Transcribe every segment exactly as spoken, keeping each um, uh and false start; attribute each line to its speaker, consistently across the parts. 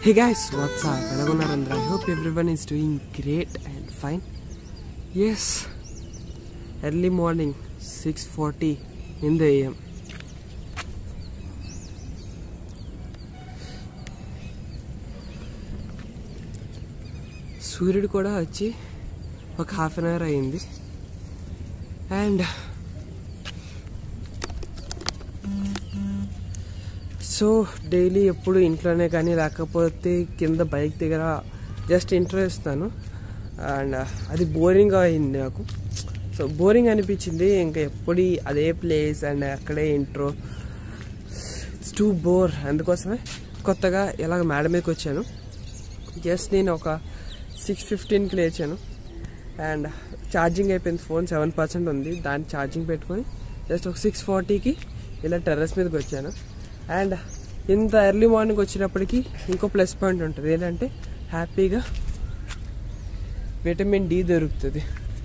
Speaker 1: Hey guys, what's up? I hope everyone is doing great and fine. Yes, early morning, six forty in the A M. సూర్యుడు కూడా వచ్చి ఒక half an hour అయింది. And so daily ఎప్పుడు ఇంట్లోనే కానీ లేకపోతే కింద బైక్ దగ్గర జస్ట్ ఇంట్రో ఇస్తాను. అండ్ అది బోరింగ్గా అయింది నాకు. సో బోరింగ్ అనిపించింది. ఇంకా ఎప్పుడు అదే ప్లేస్ అండ్ అక్కడే ఇంట్రో, ఇట్స్ టూ బోర్. అందుకోసమే కొత్తగా ఎలాగ మేడ మీదకి వచ్చాను. జస్ట్ నేను ఒక సిక్స్ ఫిఫ్టీన్కి లేచాను అండ్ ఛార్జింగ్ అయిపోయింది. ఫోన్ సెవెన్ పర్సెంట్ ఉంది. దాన్ని ఛార్జింగ్ పెట్టుకొని జస్ట్ ఒక సిక్స్ ఫార్టీకి ఇలా టెర్రస్ మీదకి వచ్చాను. అండ్ ఇంత ఎర్లీ మార్నింగ్ వచ్చినప్పటికీ ఇంకో ప్లస్ పాయింట్ ఉంటుంది. ఏంటంటే హ్యాపీగా విటమిన్ డి దొరుకుతుంది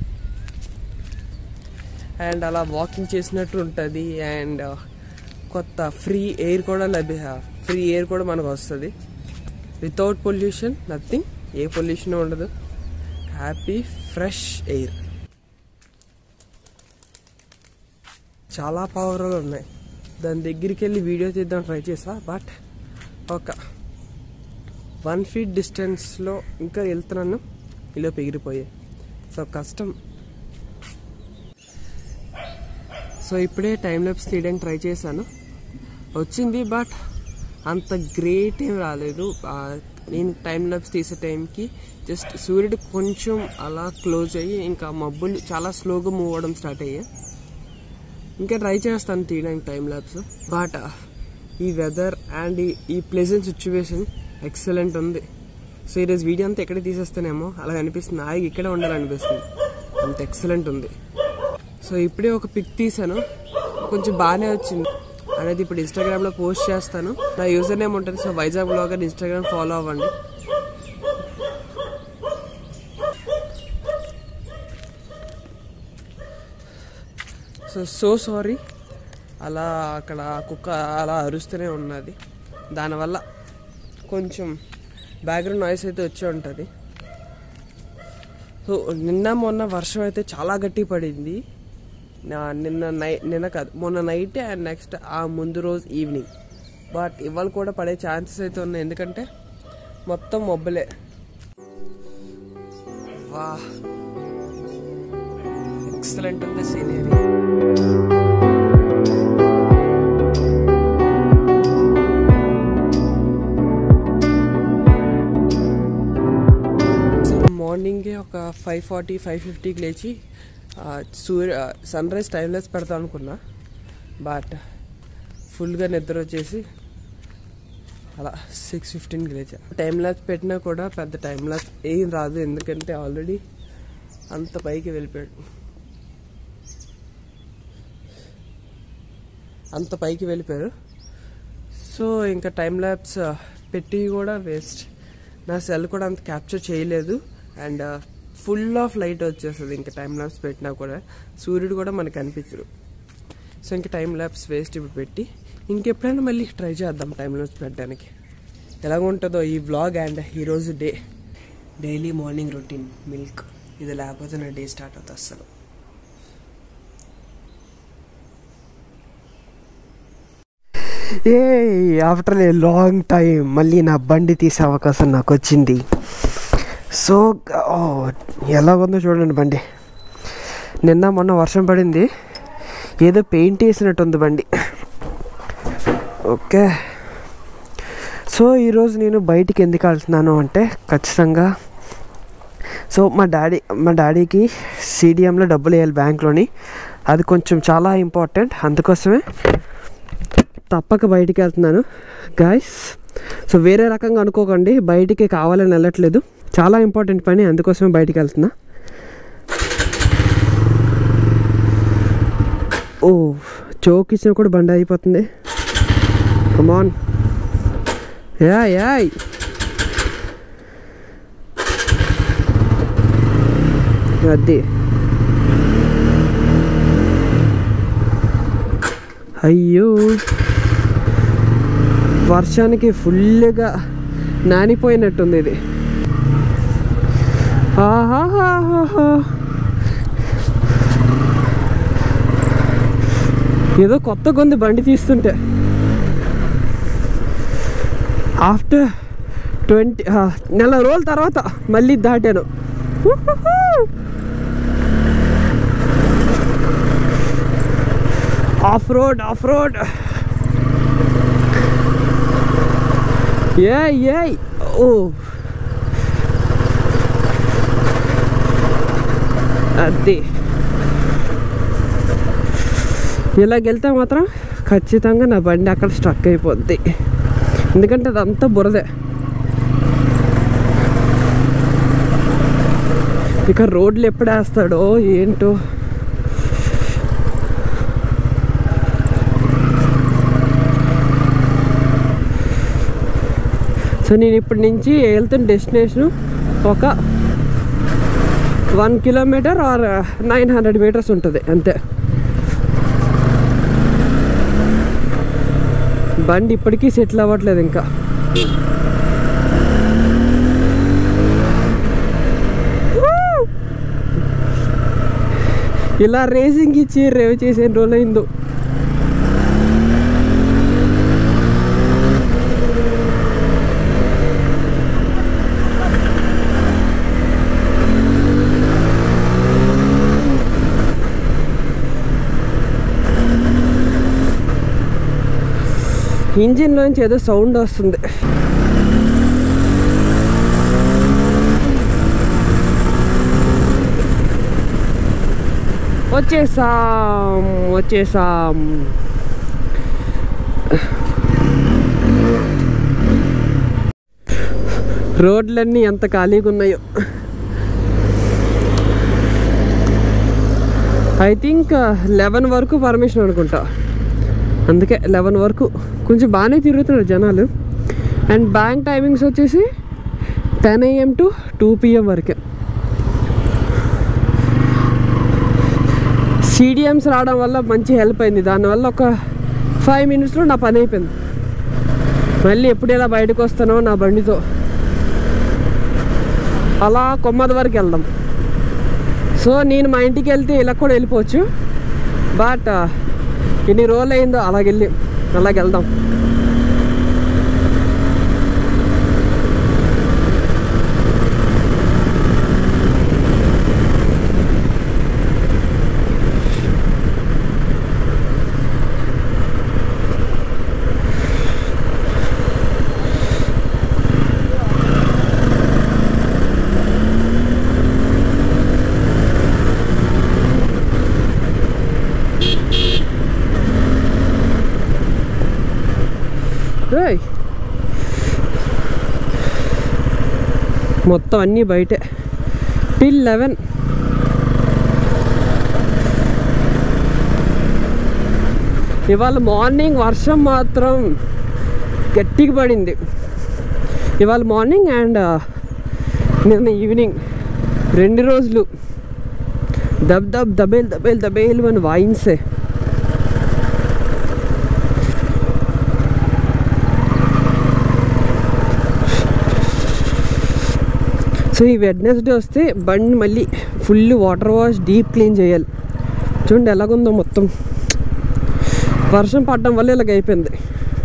Speaker 1: అండ్ అలా వాకింగ్ చేసినట్టు ఉంటుంది. అండ్ కొత్త ఫ్రీ ఎయిర్ కూడా లభ్య ఫ్రీ ఎయిర్ కూడా మనకు వస్తుంది. Without pollution, nothing, a pollution ఉండదు. Happy fresh air. చాలా పవర్లు ఉన్నాయి. దాని దగ్గరికి వెళ్ళి వీడియో తీద్దాం ట్రై చేసా. బట్ ఒక వన్ ఫీట్ డిస్టెన్స్లో ఇంకా వెళ్తున్నాను, ఇలా ఎగిరిపోయాయి. సో కష్టం. సో ఇప్పుడే టైం ల్యాప్స్ తీయడానికి ట్రై చేశాను, వచ్చింది. బట్ అంత గ్రేట్ ఏం రాలేదు. నేను టైం ల్యాప్స్ తీసే టైంకి జస్ట్ సూర్యుడు కొంచెం అలా క్లోజ్ అయ్యి ఇంకా మబ్బులు చాలా స్లోగా మూవ్ అవ్వడం స్టార్ట్ అయ్యాయి. ఇంకా ట్రై చేస్తాను తీయడానికి టైం ల్యాప్స్. బట్ ఈ వెదర్ అండ్ ఈ ప్లెజెంట్ సిచ్యువేషన్ ఎక్సలెంట్ ఉంది. సో ఈరోజు వీడియో అంతా ఎక్కడే తీసేస్తానేమో అలా అనిపిస్తుంది. ఆగి ఇక్కడే ఉండాలనిపిస్తుంది, అంత ఎక్సలెంట్ ఉంది. సో ఇప్పుడే ఒక పిక్ తీసాను, కొంచెం బాగానే వచ్చింది. అనేది ఇప్పుడు ఇన్స్టాగ్రామ్లో పోస్ట్ చేస్తాను. నా యూజర్ నేమ్ ఉంటుంది. So Vizag blogger Instagram follow అవ్వండి. సో సో సారీ, అలా అక్కడ కుక్క అలా అరుస్తూనే ఉన్నది. దానివల్ల కొంచెం బ్యాక్గ్రౌండ్ నాయిస్ అయితే వచ్చి ఉంటుంది. సో నిన్న మొన్న వర్షం అయితే చాలా గట్టి పడింది. నిన్న నై నిన్న కాదు మొన్న నైట్ అండ్ నెక్స్ట్ ఆ ముందు రోజు ఈవినింగ్. బట్ ఇవాళ కూడా పడే ఛాన్సెస్ అయితే ఉన్నాయి, ఎందుకంటే మొత్తం మబ్బులే. వా, ఎక్సలెంట్ ఉంది సీనరీ. మార్నింగే ఒక ఫైవ్ ఫార్టీ ఫైవ్ ఫిఫ్టీకి లేచి సూర్య సన్ రైజ్ టైం ల్యాప్స్ పెడతాం అనుకున్నా. బట్ ఫుల్గా నిద్ర వచ్చేసి అలా సిక్స్ ఫిఫ్టీన్కి లేచా. టైం ల్యాప్స్ పెట్టినా కూడా పెద్ద టైం ల్యాప్స్ ఏం రాదు, ఎందుకంటే ఆల్రెడీ అంత పైకి వెళ్ళిపోయాడు. అంత పైకి వెళ్ళిపోయారు. సో ఇంకా టైం ల్యాప్స్ పెట్టి కూడా వేస్ట్. నా సెల్ కూడా అంత క్యాప్చర్ చేయలేదు. అండ్ ఫుల్ ఆఫ్ లైట్ వచ్చేస్తుంది ఇంకా టైం ల్యాప్స్ పెట్టినా కూడా. సూర్యుడు కూడా మనకు కనిపించరు. సో ఇంకా టైం ల్యాప్స్ వేస్ట్ ఇప్పుడు పెట్టి ఇంకెప్పుడైనా మళ్ళీ ట్రై చేద్దాం టైం ల్యాప్స్ పెట్టడానికి. ఎలాగుంటుందో ఈ వ్లాగ్ అండ్ ఈరోజు day daily morning routine milk. ఇది లేకపోతే నా డే స్టార్ట్ అవుతుంది అస్సలు. A after a long time మళ్ళీ నా బండి తీసే అవకాశం నాకు వచ్చింది. సో ఎలాగుందో చూడండి బండి. నిన్న మొన్న వర్షం పడింది, ఏదో పెయింట్ వేసినట్టుంది బండి. ఓకే, సో ఈరోజు నేను బయటికి ఎందుకు వెళ్తున్నాను అంటే ఖచ్చితంగా సో మా డాడీ మా డాడీకి సిడిఎంలో డబ్బులు వేయాలి బ్యాంక్లోని. అది కొంచెం చాలా ఇంపార్టెంట్, అందుకోసమే తప్పక బయటికి వెళ్తున్నాను గాయస్. సో వేరే రకంగా అనుకోకండి, బయటికి కావాలని వెళ్ళట్లేదు, చాలా ఇంపార్టెంట్ పని, అందుకోసమే బయటికి వెళ్తున్నా. ఓ చోక్ ఇచ్చిన కూడా బండి అయిపోతుంది. కమాన్, యా యాయ్ అది. అయ్యో వర్షానికి ఫుల్గా నానిపోయినట్టుంది ఇది. ఆహాహాహా, ఏదో కొత్తగా ఉంది బండి తీస్తుంటే. ఆఫ్టర్ ట్వంటీ నెల రోజుల తర్వాత మళ్ళీ దాటాను. ఆఫ్ రోడ్ ఆఫ్ రోడ్ ఏ ఏ ఓ అది ఇలాగెళ్తే మాత్రం ఖచ్చితంగా నా బండి అక్కడ స్ట్రక్ అయిపోద్ది, ఎందుకంటే అదంతా బురదే. ఇక రోడ్లు ఎప్పుడు వేస్తాడో ఏంటో. సో నేను ఇప్పటి నుంచి వెళ్తున్న డెస్టినేషను ఒక one kilometre or nine hundred metres ఉంటుంది అంతే. బండి ఇప్పటికీ సెటిల్ అవ్వట్లేదు ఇంకా. ఇలా రేసింగ్ ఇచ్చి రేవ్ చేసే రోజు అయిందో. ఇంజిన్లోంచి ఏదో సౌండ్ వస్తుంది. వచ్చేసాం వచ్చేసాం రోడ్లన్నీ ఎంత ఖాళీగా ఉన్నాయో. ఐ థింక్ లెవెన్ వరకు పర్మిషన్ అనుకుంటా, అందుకే లెవెన్ వరకు కొంచెం బాగానే తిరుగుతున్నారు జనాలు. అండ్ బ్యాంక్ టైమింగ్స్ వచ్చేసి ten AM to two PM వరకే. సిడిఎమ్స్ రావడం వల్ల మంచి హెల్ప్ అయింది. దానివల్ల ఒక ఫైవ్ మినిట్స్లో నా పని అయిపోయింది. మళ్ళీ ఎప్పుడు ఎలా బయటకు వస్తానో నా బండితో అలా కొమ్మది వరకు వెళ్దాం. సో నేను మా ఇంటికి వెళ్తే ఇలా కూడా వెళ్ళిపోవచ్చు, బట్ ఎన్ని రోజులు అయిందో అలాగెళ్ళి అలాగ వెళ్దాం. మొత్తం అన్నీ బయటే టిల్ లెవెన్. ఇవాళ మార్నింగ్ వర్షం మాత్రం గట్టిగా పడింది. ఇవాళ మార్నింగ్ అండ్ నిన్న ఈవినింగ్ రెండు రోజులు దబ్ దబ్ దబేల్ దబేల్ దబేల్ అని వాయిన్సే. సో ఈ వెడ్నెస్డే వస్తే బండి మళ్ళీ full water wash deep clean చేయాలి. చూడండి ఎలాగుందో మొత్తం. వర్షం పడడం వల్ల ఇలాగ అయిపోయింది.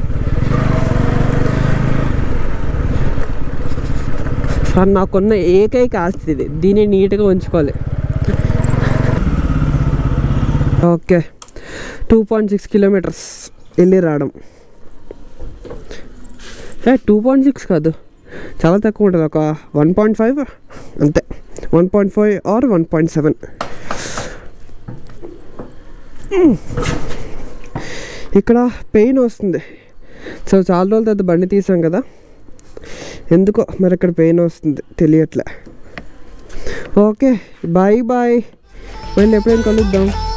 Speaker 1: సార్ నాకున్న ఏకైక ఆస్తి ఇది, దీన్ని నీట్గా ఉంచుకోవాలి. Okay, two point six kilometres వెళ్ళి రావడం. టూ పాయింట్ సిక్స్ కాదు, చాలా తక్కువ ఉంటుంది, ఒక వన్ పాయింట్ ఫైవ్ అంతే. One point five or one point seven. ఇక్కడ పెయిన్ వస్తుంది. సో చాలా రోజుల తర్వాత బండి తీసాం కదా, ఎందుకో మరి ఇక్కడ పెయిన్ వస్తుంది తెలియట్లే. ఓకే బాయ్ బాయ్, మళ్ళీ ఎప్పుడైనా కలుద్దాం.